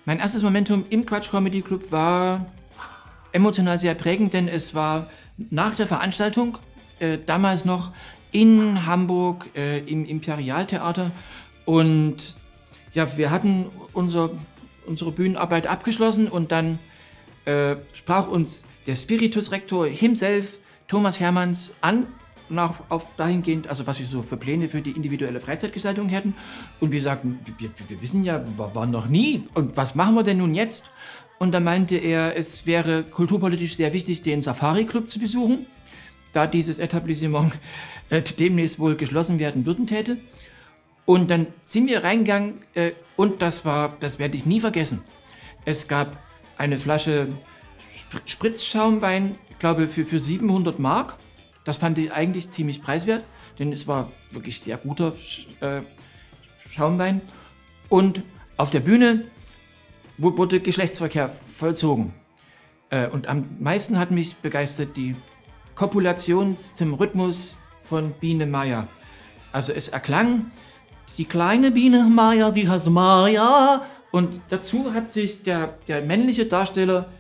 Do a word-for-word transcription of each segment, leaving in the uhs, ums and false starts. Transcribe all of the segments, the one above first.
Mein erstes Momentum im Quatsch Comedy Club war emotional sehr prägend, denn es war nach der Veranstaltung, äh, damals noch in Hamburg äh, im Imperialtheater, und ja, wir hatten unser, unsere Bühnenarbeit abgeschlossen und dann äh, sprach uns der Spiritus Rector himself, Thomas Hermanns, an, nach, auf dahingehend, also was wir so für Pläne für die individuelle Freizeitgestaltung hätten, und wir sagten, wir, wir wissen ja, wir waren noch nie, und was machen wir denn nun jetzt? Und da meinte er, es wäre kulturpolitisch sehr wichtig, den Safari Club zu besuchen, da dieses Etablissement äh, demnächst wohl geschlossen werden würden täte. Und dann sind wir reingegangen äh, und das war, das werde ich nie vergessen. Es gab eine Flasche Spr- Spritzschaumwein, ich glaube für, für siebenhundert Mark. Das fand ich eigentlich ziemlich preiswert, denn es war wirklich sehr guter äh, Schaumwein. Und auf der Bühne wurde Geschlechtsverkehr vollzogen. Äh, und am meisten hat mich begeistert die Kopulation zum Rhythmus von Biene Meier. Also es erklang, die kleine Biene Meier, die heißt Meier. Und dazu hat sich der, der männliche Darsteller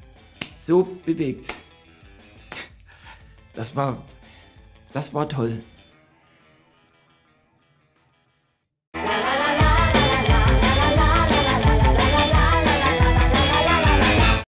so bewegt. Das war, das war toll.